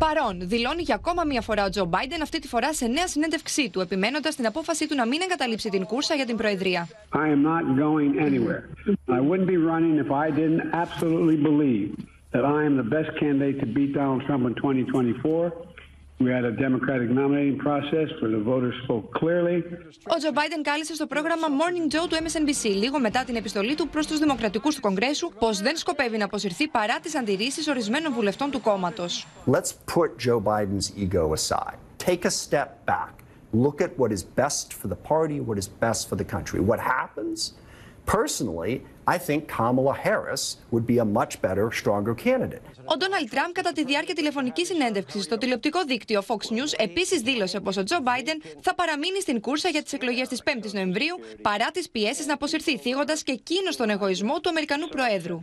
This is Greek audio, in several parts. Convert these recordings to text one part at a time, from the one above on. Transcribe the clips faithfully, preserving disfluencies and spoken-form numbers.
Παρόν, δηλώνει για ακόμα μία φορά ο Τζο Μπάιντεν, αυτή τη φορά σε νέα συνέντευξή του, επιμένοντας την απόφασή του να μην εγκαταλείψει την κούρσα για την Προεδρία. I am not going anywhere. I wouldn't be running if I didn't absolutely believe that I am the best candidate to beat Donald Trump in twenty twenty-four. We had a democratic nominating process where the voters spoke clearly. Ο Τζο Μπάιντεν κάλεσε στο πρόγραμμα Morning Joe του εμ ες εν μπι σι λίγο μετά την επιστολή του προς τους δημοκρατικούς του Κογκρέσου πως δεν σκοπεύει να αποσυρθεί παρά τις αντιρρήσεις ορισμένων βουλευτών του κόμματος. Let's put Joe Biden's ego aside. Take a step back. Look at what is best for the party, what is best for the country. What happens? Personally, I think Kamala Harris would be a much better, stronger candidate. Ο Ντόναλντ Τραμπ, κατά τη διάρκεια τηλεφωνικής συνέντευξης στο τηλεοπτικό δίκτυο Fox News, επίσης δήλωσε πως ο Τζο Μπάιντεν θα παραμείνει στην κούρσα για τις εκλογές της πέμπτης Νοεμβρίου παρά τις πιέσεις να αποσυρθεί, θίγοντας και εκείνος τον εγωισμό του Αμερικανού Προέδρου.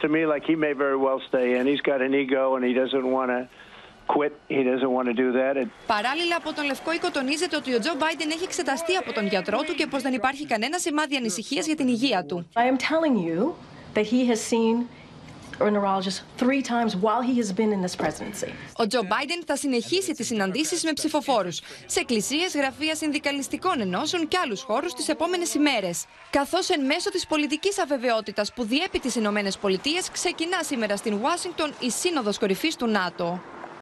Παράλληλα, από τον Λευκό Οίκο τονίζεται ότι ο Τζο Μπάιντεν έχει εξεταστεί από τον γιατρό του και πως δεν υπάρχει κανένα σημάδι ανησυχίας για την υγεία του. I am telling you that he has seen a neurologist three times while he has been in this presidency. Ο Τζο Μπάιντεν θα συνεχίσει τις συναντήσεις με ψηφοφόρους σε εκκλησίες, γραφεία συνδικαλιστικών ενώσεων και άλλους χώρους τις επόμενες ημέρες. Καθώς εν μέσω της πολιτικής αβεβαιότητας που διέπει τις Ηνωμένες Πολιτείες, ξεκινά σήμερα στην Ουάσιγκτον η Σύνοδος Κορυφής του ΝΑΤΟ.